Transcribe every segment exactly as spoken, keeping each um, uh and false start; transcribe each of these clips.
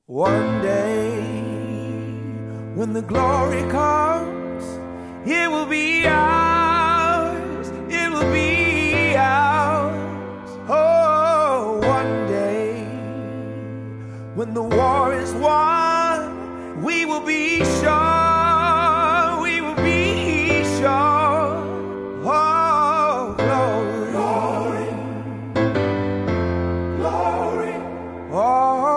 One day, when the glory comes, it will be ours, it will be ours. Oh, one day, when the war is won, we will be sure, we will be sure. Oh, glory, glory, glory. Oh.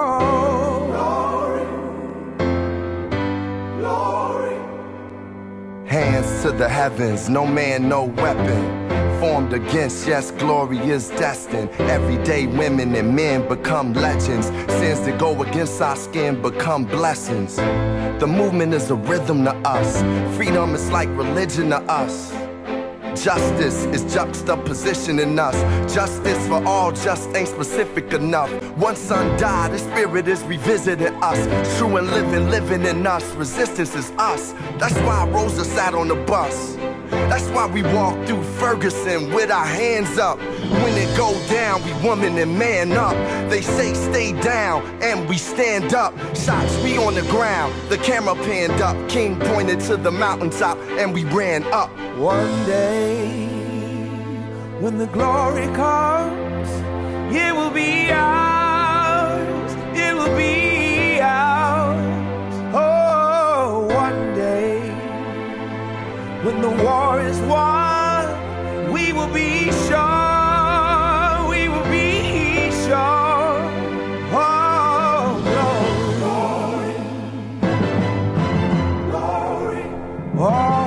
Hands to the heavens, no man, no weapon formed against, yes, glory is destined. Everyday women and men become legends. Sins that go against our skin become blessings. The movement is a rhythm to us. Freedom is like religion to us. Justice is juxtaposition in us. Justice for all just ain't specific enough. One son died, his spirit is revisiting us. True and living, living in us. Resistance is us. That's why Rosa sat on the bus. That's why we walk through Ferguson with our hands up. When it go down, we woman and man up. They say stay down, and we stand up. Shots, we on the ground, the camera panned up. King pointed to the mountaintop, and we ran up. One day, when the glory comes, it will be ours, it will be ours. Oh, one day, when the war is won, we will be sure, we will be sure. Oh, glory, glory, glory. Oh.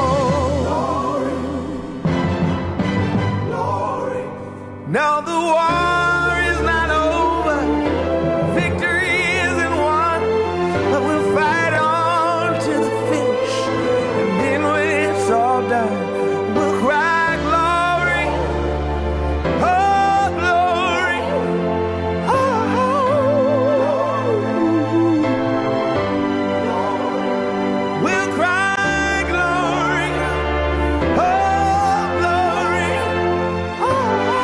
Now the war is not over, victory isn't won, but we'll fight on to the finish, and then when it's all done, we'll cry glory, oh glory, oh, we'll cry glory, oh glory, oh.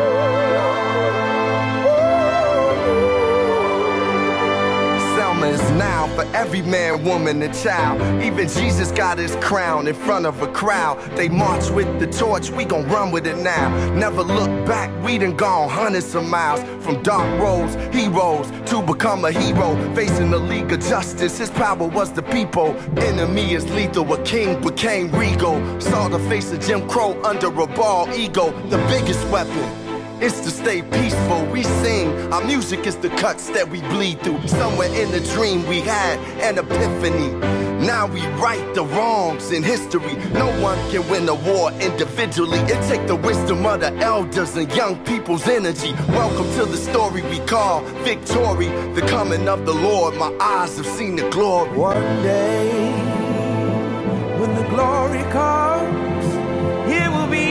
Is now for every man, woman, and child. Even Jesus got his crown in front of a crowd. They march with the torch, we gon' run with it now. Never look back, we done gone hundreds of miles. From dark roads, heroes, to become a hero. Facing the League of Justice, his power was the people. Enemy is lethal, a king became regal. Saw the face of Jim Crow under a bald ego. The biggest weapon is to stay peaceful. We sing, our music is the cuts that we bleed through. Somewhere in the dream we had an epiphany. Now we right the wrongs in history. No one can win a war individually. It take the wisdom of the elders and young people's energy. Welcome to the story we call victory. The coming of the Lord, my eyes have seen the glory. One day, when the glory comes, it will be